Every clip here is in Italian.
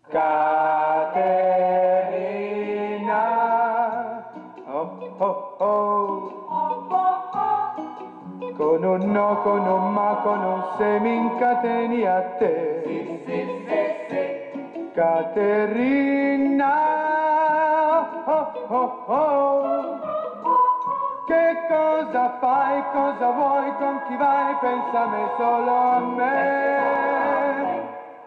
Caterina, oh oh oh, con un no, con un ma, con un se mi incateni a te. Sì, sì, sì, sì. Caterina, oh oh oh, che cosa fai, cosa vuoi, con chi vai, pensami solo a me.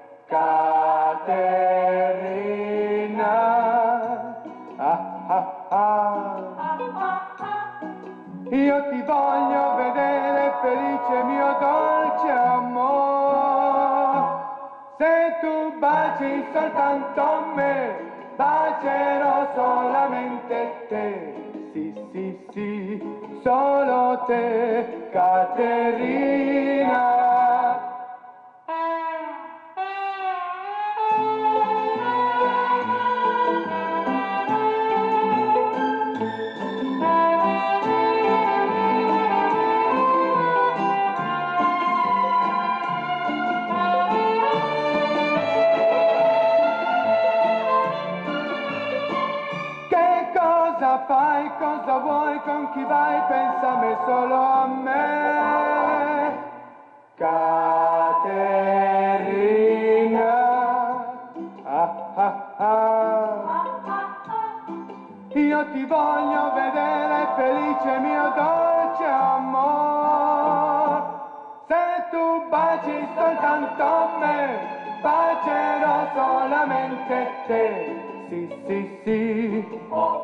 Caterina, ah ah ah, io ti voglio vedere felice, mio dolce amor. Se tu baci soltanto me, bacerò solamente te. Sì, sì, sì, solo te, Caterina. Cosa fai, cosa vuoi, con chi vai, pensami solo a me. Caterina, ah ah ah, io ti voglio vedere felice, mio dolce amor. Se tu baci soltanto me, bacerò solamente te. Sì, sì, sì,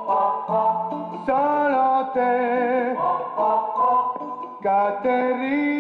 solo te, Caterina.